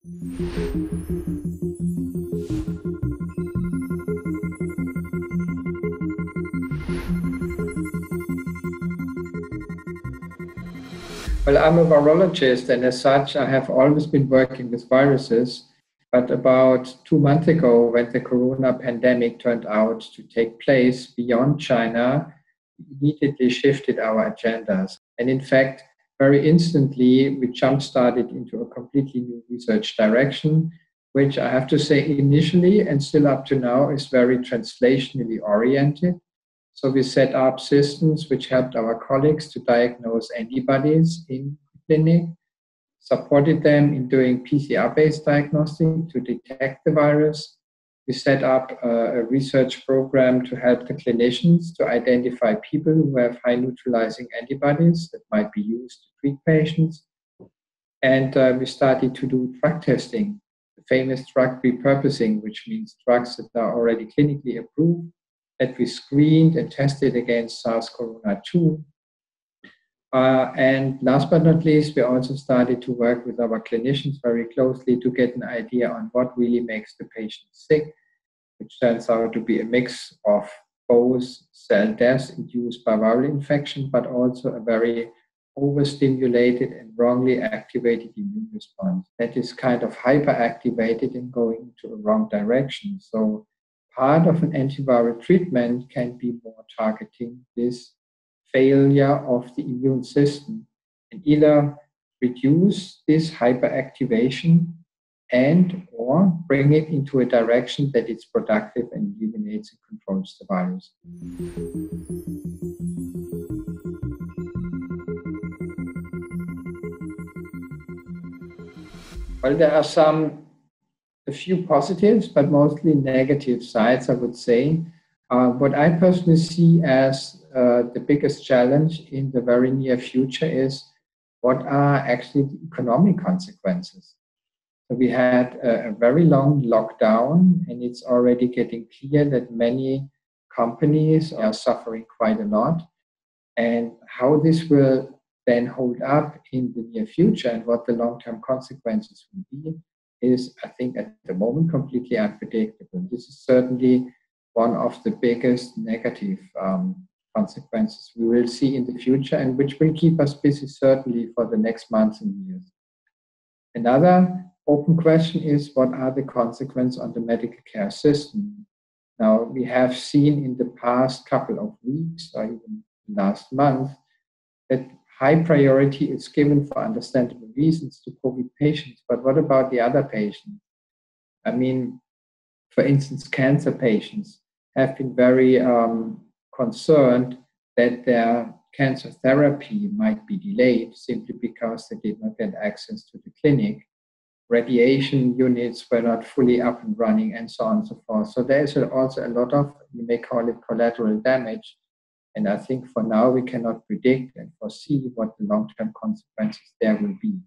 Well, I'm a virologist, and as such, I have always been working with viruses. But about 2 months ago, when the corona pandemic turned out to take place beyond China, we immediately shifted our agendas. And in fact, very instantly, we jump-started into a completely new research direction, which I have to say initially and still up to now is very translationally oriented. So we set up systems which helped our colleagues to diagnose antibodies in the clinic, supported them in doing PCR-based diagnostic to detect the virus. We set up a research program to help the clinicians to identify people who have high neutralizing antibodies that might be used to treat patients. And we started to do drug testing, the famous drug repurposing, which means drugs that are already clinically approved, that we screened and tested against SARS-CoV-2. And last but not least, we also started to work with our clinicians very closely to get an idea on what really makes the patient sick, which turns out to be a mix of both cell deaths induced by viral infection, but also a very overstimulated and wrongly activated immune response that is kind of hyperactivated and going into a wrong direction. So part of an antiviral treatment can be more targeting this failure of the immune system and either reduce this hyperactivation and or bring it into a direction that it's productive and eliminates and controls the virus. Well, there are a few positives, but mostly negative sides, I would say. What I personally see as the biggest challenge in the very near future is what are actually the economic consequences. So we had a very long lockdown, and it's already getting clear that many companies are suffering quite a lot. And how this will then hold up in the near future and what the long-term consequences will be is, I think, at the moment completely unpredictable. This is certainly one of the biggest negative consequences we will see in the future and which will keep us busy certainly for the next months and years. Another open question is, what are the consequences on the medical care system? Now, we have seen in the past couple of weeks or even last month that high priority is given for understandable reasons to COVID patients, but what about the other patients? I mean, for instance, cancer patients have been very concerned that their cancer therapy might be delayed simply because they did not get access to the clinic. Radiation units were not fully up and running and so on and so forth. So there is also a lot of, you may call it collateral damage. And I think for now we cannot predict and foresee what the long-term consequences there will be.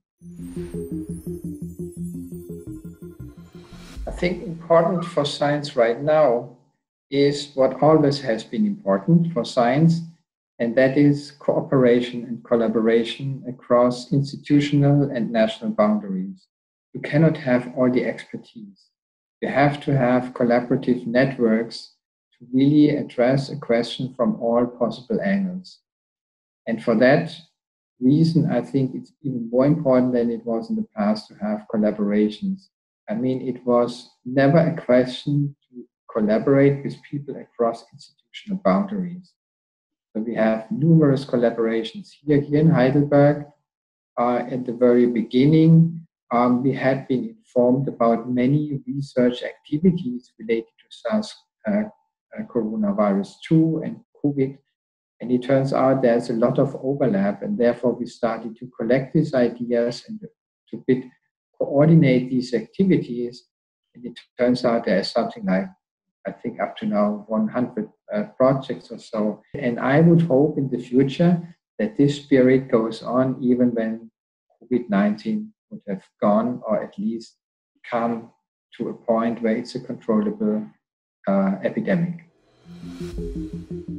I think important for science right now is what always has been important for science, and that is cooperation and collaboration across institutional and national boundaries. You cannot have all the expertise. You have to have collaborative networks to really address a question from all possible angles. And for that reason, I think it's even more important than it was in the past to have collaborations. I mean, it was never a question to collaborate with people across institutional boundaries. So we have numerous collaborations here in Heidelberg. At the very beginning, we had been informed about many research activities related to SARS coronavirus 2 and COVID. And it turns out there's a lot of overlap, and therefore we started to collect these ideas and to coordinate these activities. And it turns out there's something like, I think up to now, 100 projects or so. And I would hope in the future that this spirit goes on even when COVID-19 would have gone, or at least come to a point where it's a controllable epidemic.